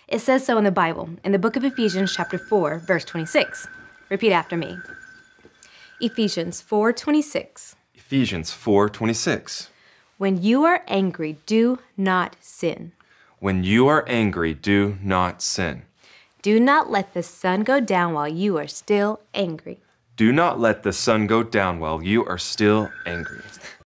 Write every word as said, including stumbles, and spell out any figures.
It says so in the Bible, in the book of Ephesians chapter four, verse twenty-six. Repeat after me. Ephesians four twenty-six. Ephesians four twenty-six. When you are angry, do not sin. When you are angry, do not sin. Do not let the sun go down while you are still angry. Do not let the sun go down while you are still angry.